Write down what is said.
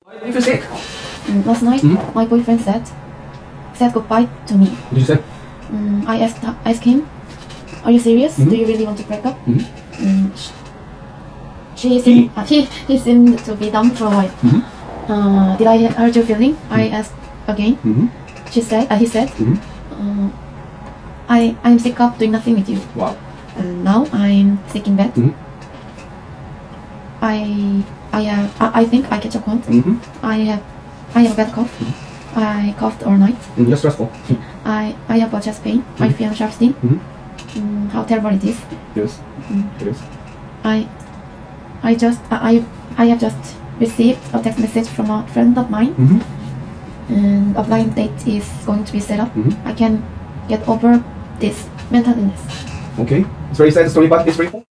You feel sick? Last night, my boyfriend said goodbye to me. What did you say? I asked him, "Are you serious? Do you really want to break up?" He seemed to be dumb for a while. Did I hurt your feeling? I asked again. He said, I'm sick of doing nothing with you. Wow. And now I'm sick in bed. I think I catch a cold. I have a bad cough. I coughed all night. You're stressful. I have a chest pain. I feel sharp sting. How terrible it is. Yes. It is. I have just received a text message from a friend of mine, and a blind date is going to be set up. I can get over this mental illness. Okay. It's very sad story, but it's very